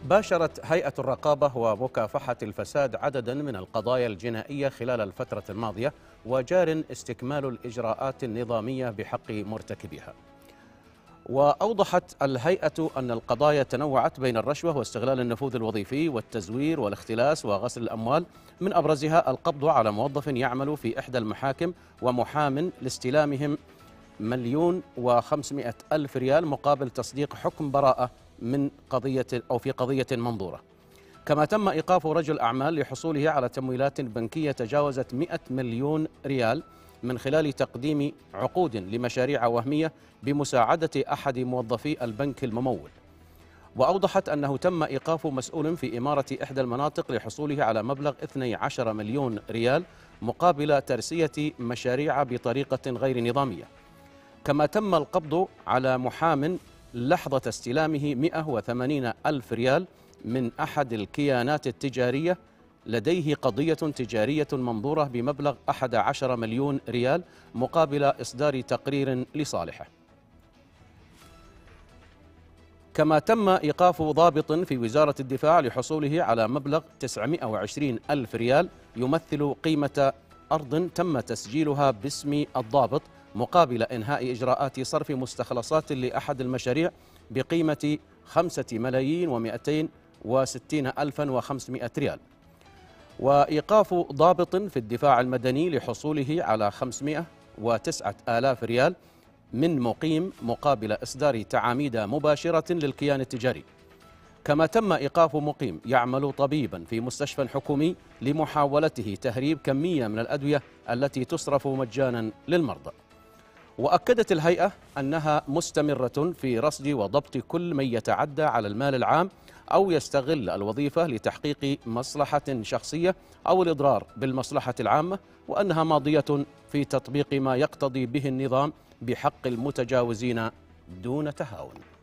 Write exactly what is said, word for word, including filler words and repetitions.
باشرت هيئة الرقابة ومكافحة الفساد عددا من القضايا الجنائية خلال الفترة الماضية، وجار استكمال الإجراءات النظامية بحق مرتكبيها. وأوضحت الهيئة أن القضايا تنوعت بين الرشوة واستغلال النفوذ الوظيفي والتزوير والاختلاس وغسل الأموال، من أبرزها القبض على موظف يعمل في إحدى المحاكم ومحام لاستلامهم مليون وخمسمائة ألف ريال مقابل تصديق حكم براءة من قضية أو في قضية منظورة. كما تم إيقاف رجل أعمال لحصوله على تمويلات بنكية تجاوزت مئة مليون ريال من خلال تقديم عقود لمشاريع وهمية بمساعدة أحد موظفي البنك الممول. وأوضحت أنه تم إيقاف مسؤول في إمارة إحدى المناطق لحصوله على مبلغ اثني عشر مليون ريال مقابل ترسية مشاريع بطريقة غير نظامية. كما تم القبض على محام لحظة استلامه مئة وثمانين ألف ريال من أحد الكيانات التجارية لديه قضية تجارية منظورة بمبلغ أحد عشر مليون ريال مقابل إصدار تقرير لصالحه. كما تم إيقاف ضابط في وزارة الدفاع لحصوله على مبلغ تسعمائة وعشرين ألف ريال يمثل قيمة أرض تم تسجيلها باسم الضابط مقابل إنهاء إجراءات صرف مستخلصات لأحد المشاريع بقيمة خمسة ملايين ومئتين وستين ألفا وخمسمائة ريال. وإيقاف ضابط في الدفاع المدني لحصوله على خمسمائة وتسعة آلاف ريال من مقيم مقابل إصدار تعاميد مباشرة للكيان التجاري. كما تم إيقاف مقيم يعمل طبيبا في مستشفى حكومي لمحاولته تهريب كمية من الأدوية التي تصرف مجانا للمرضى. وأكدت الهيئة أنها مستمرة في رصد وضبط كل من يتعدى على المال العام أو يستغل الوظيفة لتحقيق مصلحة شخصية أو الإضرار بالمصلحة العامة، وأنها ماضية في تطبيق ما يقتضي به النظام بحق المتجاوزين دون تهاون.